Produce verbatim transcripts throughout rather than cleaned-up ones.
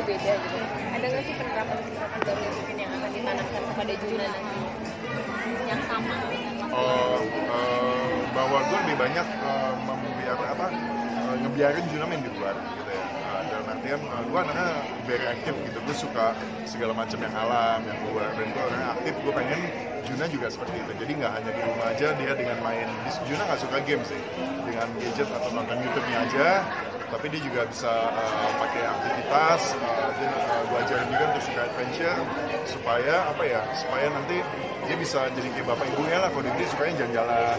berbeda gitu. Ada nggak sih penerapan-penerapan baru yang akan ditanamkan kepada Juna nanti yang sama? Uh, uh, bahwa gue lebih banyak uh, membiar apa uh, ngebiarin Juna main di luar gitu ya. Uh, dalam artian uh, gue anaknya very aktif gitu, gue suka segala macam yang alam, yang luar, dan gue orangnya aktif. Gue pengen Juna juga seperti itu, jadi nggak hanya di rumah aja dia dengan main. Juna nggak suka game sih, dengan gadget atau nonton YouTube-nya aja, tapi dia juga bisa uh, pakai aktivitas. Uh, dia uh, gue ajarin juga untuk suka adventure supaya apa ya, supaya nanti dia bisa jadi kayak bapak ibunya lah. Kalau dia sukanya jalan-jalan.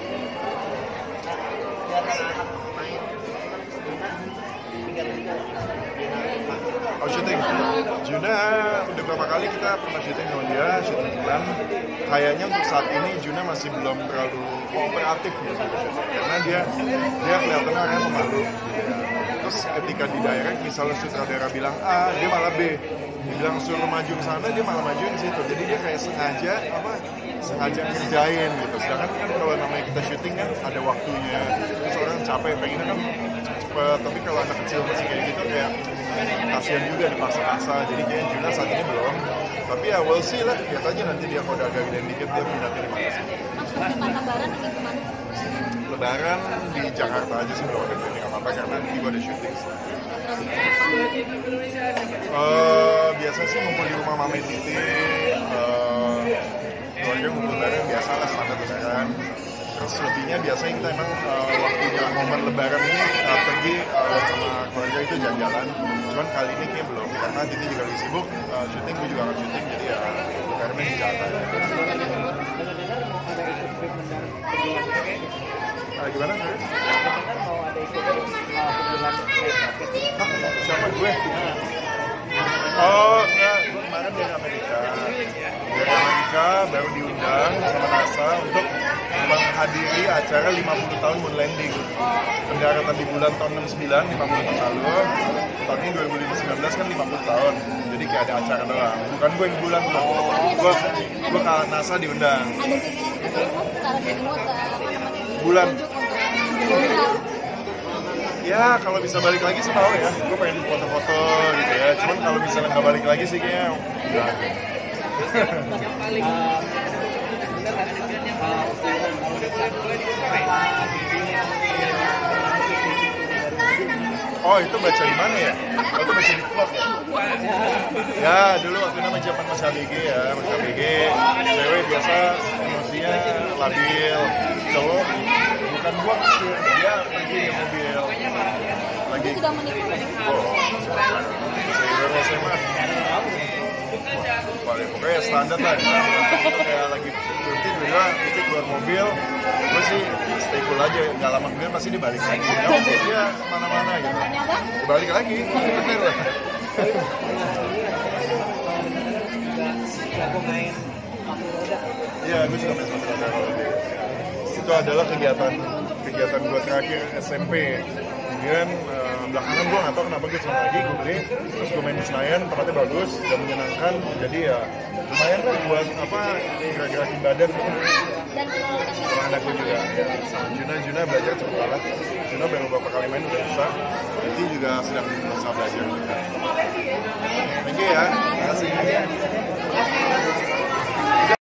Oh, syuting. Juna udah berapa kali kita pernah syuting sama dia, syuting bulan. Kayaknya untuk saat ini Juna masih belum terlalu kooperatif gitu, karena dia dia kelihatannya orangnya pemalu. Terus ketika di direct, misalnya sutradara bilang A, dia malah B. Dibilang suruh maju ke sana, dia malah majuin situ. Jadi dia kayak sengaja apa? sengaja ngerjain gitu. Sedangkan kan kalau namanya kita syuting kan ada waktunya. Terus orang capek, pengennya kan cepet. Tapi kalau anak kecil masih kayak gitu kayak kasihan juga dipaksa-paksa. Jadi kayaknya Juna saat ini belum. Tapi ya we'll see lah. Lihat aja nanti dia kalau udah agak gede dikit dia minatnya di mana sih. Maksudnya lebaran atau gimana? Lebaran di Jakarta aja sih, belum ada syuting apa-apa karena nanti gue ada syuting. Uh, biasa sih ngumpul di rumah Mama Titi, uh, keluarga ngumpul bareng biasa lah, standar lebaran. Terus lebihnya biasanya kita emang uh, waktunya momen lebaran ini uh, pergi uh, sama keluarga itu jalan-jalan. Cuman kali ini kayaknya belum, karena Titi juga lagi sibuk, uh, syuting, gue juga akan syuting, jadi ya lebarannya di Jakarta. Uh, gimana sih? Hah? Siapa gue? Oh enggak, gue kemarin dari Amerika. Dari Amerika baru diundang sama NASA untuk menghadiri acara lima puluh tahun moon landing. Pendaratan di bulan tahun enam puluh sembilan, lima puluh tahun lalu. Tahun ini dua ribu sembilan belas kan lima puluh tahun. Jadi kayak ada acara doang. Bukan gue yang bulan tuh. Gue gue ke NASA diundang. Ada keinginan secara dimuat bulan. Ya kalau bisa balik lagi sih mau ya, gue pengen foto-foto gitu ya. Cuman kalau misalnya nggak balik lagi sih kayaknya udah. Oh itu baca di mana ya? Oh itu baca di vlog ya? Ya dulu waktu itu zaman Mas A B G ya, Mas A B G cewek biasa emosinya labil, cowok bukan gua sih, dia pergi di mobil lagi. Sudah menikah. Oh, saya S M A. Pokoknya standar lah, kayak lagi berhenti juga, itu keluar mobil, gue sih stay cool aja, nggak lama kemudian pasti dia balik lagi, ya oke dia kemana-mana gitu, dia balik lagi, bener lah. Iya, gue suka main sepatu roda kalau dia. Itu adalah kegiatan kegiatan gue terakhir S M P. Kemudian uh, belakangan gue nggak tahu kenapa gue senang lagi, gue beli, terus gue main di Senayan, tempatnya bagus dan menyenangkan, jadi ya lumayan lah buat apa gerak-gerakin badan. Dan sama anak gue juga, ya. Sama Juna, Juna belajar cepet banget. Juna baru beberapa kali main udah bisa, jadi juga sedang berusaha belajar. Thank you ya, terima kasih.